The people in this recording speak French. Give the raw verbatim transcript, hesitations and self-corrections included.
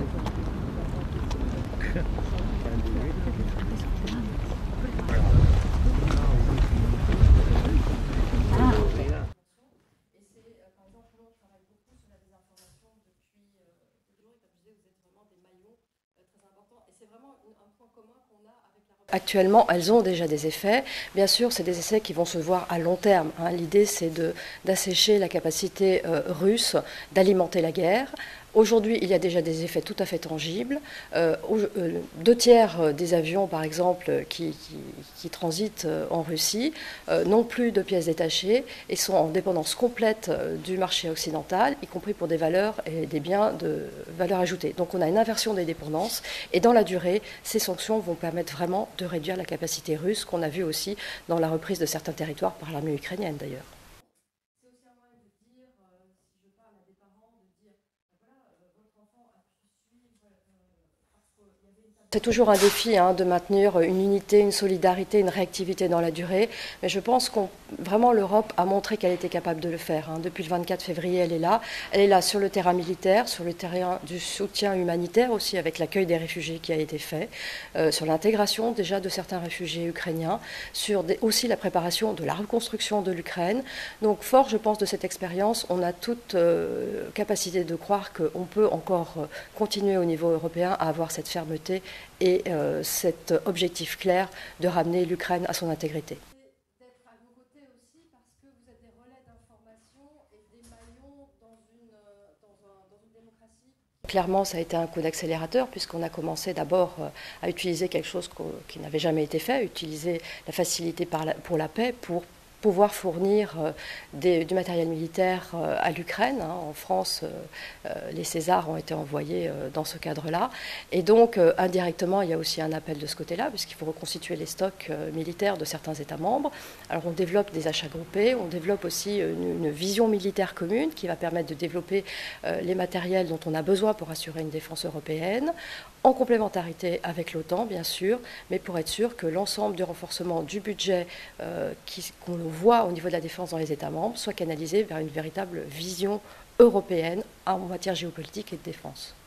Actuellement, elles ont déjà des effets. Bien sûr, c'est des essais qui vont se voir à long terme. Hein. L'idée, c'est d'assécher la capacité euh, russe d'alimenter la guerre. Aujourd'hui, il y a déjà des effets tout à fait tangibles. Euh, deux tiers des avions, par exemple, qui, qui, qui transitent en Russie, euh, n'ont plus de pièces détachées et sont en dépendance complète du marché occidental, y compris pour des valeurs et des biens de valeur ajoutée. Donc on a une inversion des dépendances et dans la durée, ces sanctions vont permettre vraiment de réduire la capacité russe, qu'on a vu aussi dans la reprise de certains territoires par l'armée ukrainienne d'ailleurs. C'est toujours un défi hein, de maintenir une unité, une solidarité, une réactivité dans la durée. Mais je pense qu'on vraiment l'Europe a montré qu'elle était capable de le faire. Hein. Depuis le vingt-quatre février, elle est là. Elle est là sur le terrain militaire, sur le terrain du soutien humanitaire aussi, avec l'accueil des réfugiés qui a été fait, euh, sur l'intégration déjà de certains réfugiés ukrainiens, sur des, aussi la préparation de la reconstruction de l'Ukraine. Donc fort, je pense, de cette expérience, on a toute euh, capacité de croire qu'on peut encore continuer au niveau européen à avoir cette fermeté et euh, cet objectif clair de ramener l'Ukraine à son intégrité. D'être à vos côtés aussi parce que vous êtes des relais d'information et des maillons dans une, dans un, dans une démocratie. Clairement, ça a été un coup d'accélérateur puisqu'on a commencé d'abord à utiliser quelque chose qui n'avait jamais été fait, utiliser la facilité par la, pour la paix pour pouvoir fournir euh, des, du matériel militaire euh, à l'Ukraine. Hein. En France, euh, les Césars ont été envoyés euh, dans ce cadre-là. Et donc, euh, indirectement, il y a aussi un appel de ce côté-là, puisqu'il faut reconstituer les stocks euh, militaires de certains États membres. Alors, on développe des achats groupés, on développe aussi une, une vision militaire commune qui va permettre de développer euh, les matériels dont on a besoin pour assurer une défense européenne, en complémentarité avec l'OTAN, bien sûr, mais pour être sûr que l'ensemble du renforcement du budget euh, qu'on voit au niveau de la défense dans les États membres soit canalisé vers une véritable vision européenne en matière géopolitique et de défense.